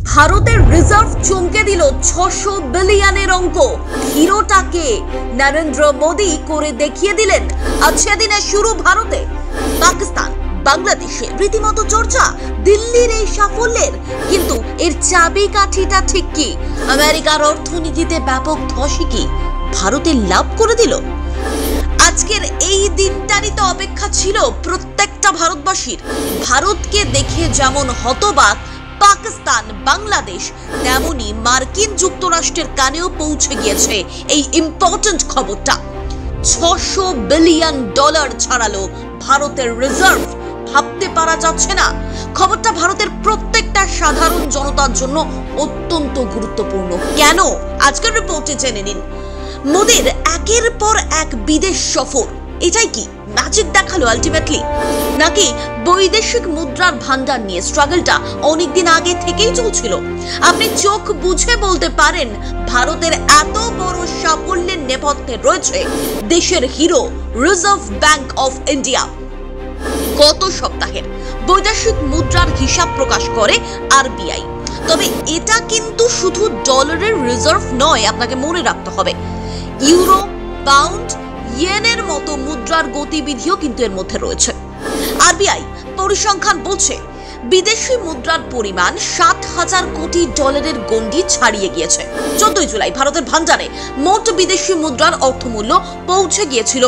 ভারতের রিজার্ভ চমকে দিল 600 বিলিয়নের অঙ্ক। হিরোটাকে নরেন্দ্র মোদী করে দেখিয়ে দিলেন। আজকের দিনে শুরু ভারতে, পাকিস্তান, বাংলাদেশে রীতিমতো চর্চা দিল্লির এই সাফল্যের। কিন্তু এর চাবিকাঠিটা ঠিক কি? আমেরিকার অর্থনীতিতে ব্যাপক ধসই কি ভারতের লাভ করে দিল? আজকের এই দিনটারই তো অপেক্ষা ছিল প্রত্যেকটা ভারতবাসীর। ভারতকে দেখে যেমন হতবাক পাকিস্তান, বাংলাদেশ, তেমনি মার্কিন যুক্তরাষ্ট্রের কানেও পৌঁছে গিয়েছে এই ইম্পর্টেন্ট খবরটা। $600 বিলিয়ন ছাড়ালো ভারতের রিজার্ভ। ভাবতে পারা যাচ্ছে না। খবরটা ভারতের প্রত্যেকটা সাধারণ জনতার জন্য অত্যন্ত গুরুত্বপূর্ণ। কেন? আজকের রিপোর্টে জেনে নিন। মোদির একের পর এক বিদেশ সফর, এটাই কি ম্যাজিক দেখালো আলটিমেটলি? নাকি বৈদেশিক মুদ্রার ভান্ডার নিয়ে স্ট্রাগলটা অনেকদিন আগে থেকেই চলছিল? আপনি চোখ বুঝে বলতে পারেন ভারতের এত বড় সাফল্যের নেপথ্যে রয়েছে দেশের hero reserve bank of India. গত সপ্তাহের বৈদেশিক মুদ্রার হিসাব প্রকাশ করে আরবিআই। তবে এটা কিন্তু শুধু ডলারের রিজার্ভ নয়, আপনাকে মনে রাখতে হবে ইউরো, পাউন্ড, ইয়েনের মতো মুদ্রার গতিবিধিও কিন্তু এর মধ্যে রয়েছে। আরবিআই পরিসংখ্যান বলছে বিদেশি মুদ্রার পরিমাণ $7,000 কোটি গণ্ডি ছাড়িয়ে গিয়েছে। 14 জুলাই ভারতের ভান্ডারে মোট বিদেশি মুদ্রার অর্থমূল্য পৌঁছে গিয়েছিল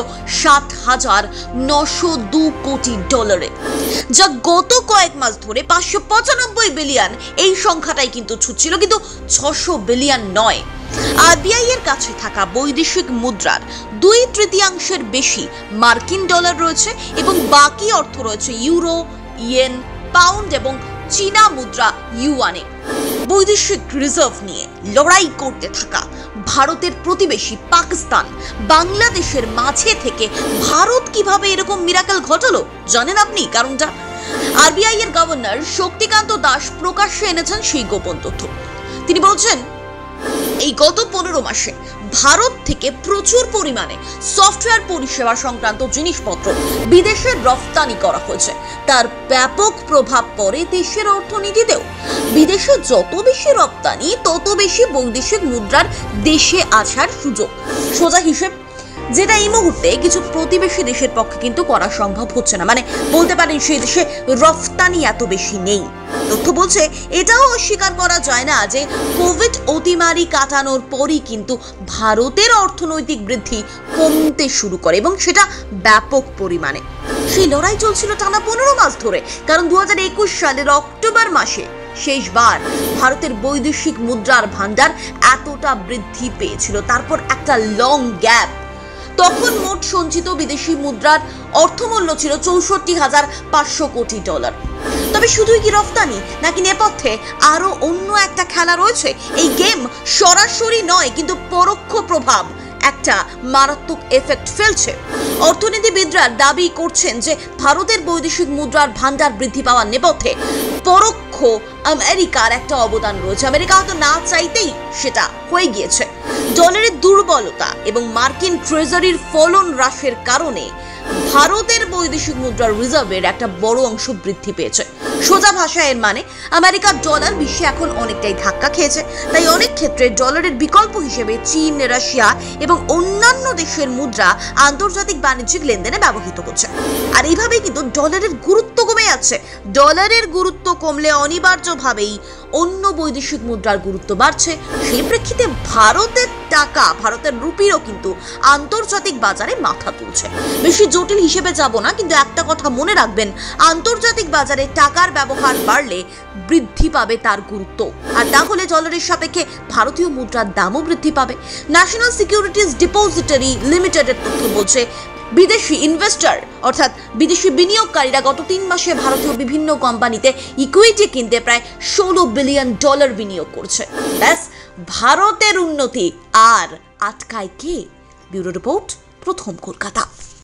$7,902 কোটি, যা গত কয়েক মাস ধরে 595 বিলিয়ন এই সংখ্যাটাই কিন্তু ছুটছিল, কিন্তু 600 বিলিয়ন নয়। আরবিআই এর কাছে থাকা বৈদেশিক মুদ্রার 2/3 বেশি মার্কিন ডলার রয়েছে এবং বাকি অর্থ রয়েছে ইউরো, ইয়েন, পাউন্ড এবং চীনা মুদ্রা ইউয়ানে। বৈদেশিক রিজার্ভ নিয়ে লড়াই করতে থাকা ভারতের প্রতিবেশী পাকিস্তান, বাংলাদেশের মাঝে থেকে ভারত কিভাবে এরকম মিরাকেল ঘটালো জানেন আপনি কারণটা? আরবিআই এর গভর্নর শক্তিকান্ত দাস প্রকাশ্যে এনেছেন সেই গোপন তথ্য। তিনি বলছেন এই গত 15 মাসে ভারত থেকে প্রচুর পরিমাণে সফটওয়্যার পরিষেবা সংক্রান্ত জিনিসপত্র বিদেশে রফতানি করা হয়েছে। তার ব্যাপক প্রভাব পড়ে দেশের অর্থনীতিতেও। বিদেশে যত বেশি রপ্তানি তত বেশি বৈদেশিক মুদ্রার দেশে আসার সুযোগ। সোজা হিসেব, যেটা এই মুহূর্তে কিছু প্রতিবেশী দেশের পক্ষে কিন্তু করা সম্ভব হচ্ছে না। মানে বলতে পারেন সেই দেশে রফতানি এত বেশি নেই। তথ্য বলছে এটাও অস্বীকার করা যায় না যে কোভিড অতিমারি কাটানোর পরই কিন্তু ভারতের অর্থনৈতিক বৃদ্ধি কমতে শুরু করে এবং সেটা ব্যাপক পরিমাণে। সেই লড়াই চলছিল টানা 15 মাস ধরে, কারণ 2021 সালের অক্টোবর মাসে শেষবার ভারতের বৈদেশিক মুদ্রার ভান্ডার এতটা বৃদ্ধি পেয়েছিল। তারপর একটা লং গ্যাপ। তখন মোট সঞ্চিত বিদেশি মুদ্রার অর্থমূল্য ছিল $64,500 কোটি। তবে শুধুই কি রফতানি, নাকি নেপথ্যে আরো অন্য একটা খেলা রয়েছে? এই গেম সরাসরি নয় কিন্তু পরোক্ষ প্রভাব একটা মারাত্মক এফেক্ট ফেলছে। অর্থনীতিবিদরা দাবি করছেন যে ভারতের বৈদেশিক মুদ্রার ভান্ডার বৃদ্ধি পাওয়ার নেপথ্যে পরোক্ষ আমেরিকার একটা অবদান রয়েছে। আমেরিকা হয়তো না চাইতেই সেটা হয়ে গিয়েছে। ডলারের দুর্বলতা এবং মার্কিন ট্রেজারির ফলন হ্রাসের কারণে ভারতের বৈদেশিক মুদ্রার রিজার্ভের একটা বড় অংশ বৃদ্ধি পেয়েছে। সোজা ভাষায় এর মানে আমেরিকার ডলার বিশ্বে এখন অনেকটাই ধাক্কা খেয়েছে। তাই অনেক ক্ষেত্রে ডলারের বিকল্প হিসেবে চীন, রাশিয়া এবং অন্যান্য দেশের মুদ্রা আন্তর্জাতিক বাণিজ্যিক লেনদেনে ব্যবহৃত হচ্ছে। আর এইভাবেই কিন্তু ডলারের গুরুত্ব কমে যাচ্ছে। ডলারের গুরুত্ব কমলে অনিবার্যভাবেই অন্য বৈদেশিক মুদ্রার গুরুত্ব বাড়ছে। সেই প্রেক্ষিতে ভারতের টাকা, ভারতের রুপিরও কিন্তু আন্তর্জাতিক বাজারে মাথা তুলছে। বেশি জটিল হিসেবে যাব না, কিন্তু একটা কথা মনে রাখবেন, আন্তর্জাতিক বাজারে টাকার ব্যবহার বাড়লে বৃদ্ধি পাবে তার গুরুত্ব। আর তাহলে ডলারের সাপেক্ষে ভারতীয় মুদ্রার দামও বৃদ্ধি পাবে। ন্যাশনাল সিকিউরিটিজ ডিপোজিটরি লিমিটেডের তথ্য বলছে বিদেশি ইনভেস্টর অর্থাৎ বিদেশি বিনিয়োগকারীরা গত 3 মাসে ভারতীয় বিভিন্ন কোম্পানিতে ইকুইটি কিনতে প্রায় $16 বিলিয়ন বিনিয়োগ করছে। ব্যাস, ভারতের উন্নতি আর আটকায় কে? ব্যুরো রিপোর্ট, প্রথম কলকাতা।